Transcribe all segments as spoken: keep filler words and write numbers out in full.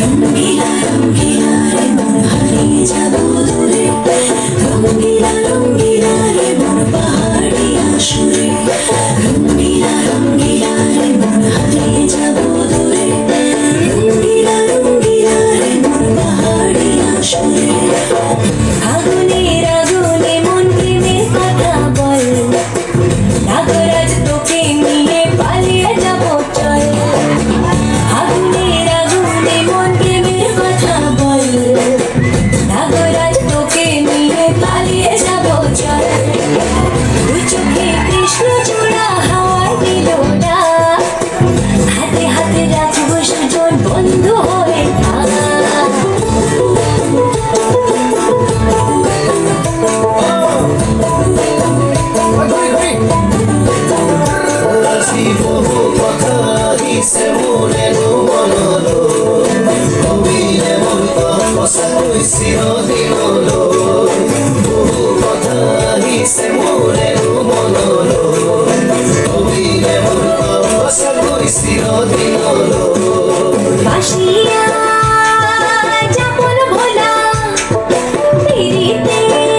রঙ্গিলা রঙ্গিলা রে মন হারিয়ে যাব দূরে রঙ্গিলা রঙ্গিলা রে মন পাহাড়িয়া সুরে রঙ্গিলা রঙ্গিলা রে মন হারিয়ে যাব দূরে রঙ্গিলা রঙ্গিলা রে মন পাহাড়িয়া সুরে আগুনের আগুনে মন প্রেমের কথা বল নাগরাজ তোকে নিয়ে পালিয়ে যাব চল আগুনের আগুনে মন প্রেমের কথা বল নাগরাজ তোকে নিয়ে পালিয়ে যাব চল দুই চোখে কৃষ্ণ চূড়া হাওয়ায় দিল না হাতে হাতে রাখবো সুজন বন্ধু হয়ে বাসিয়া যাপন ভোলা পিরিতে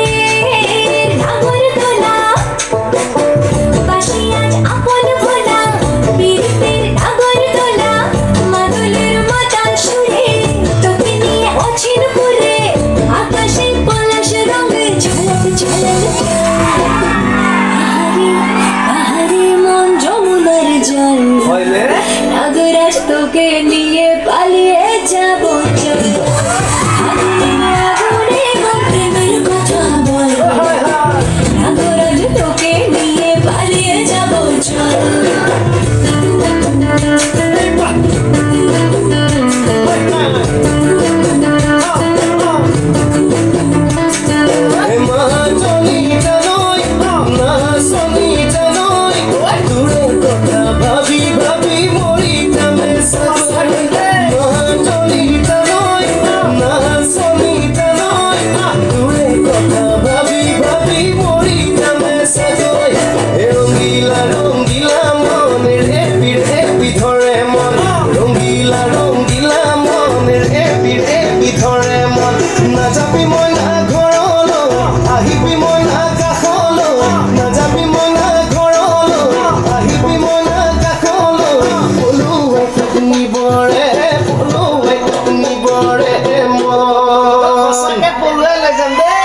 নাগর দোলা বাসিয়া আপন ভোলা পিরিতে নাগর দোলা মাদলের মাতাল সুরে তোকে নিয়ে অচিন পুরে আকাশে পলাশ রঙে ঝলক ঝলক পাহাড়ি পাহাড়ি মন যমুনার জল নাগরাজ তোকে নিয়ে পালিয়ে যাব চল আগুনে আগুনে মন প্রেমের কথা বল নাগরাজ তোকে নিয়ে পালিয়ে যাব চল Boleh legend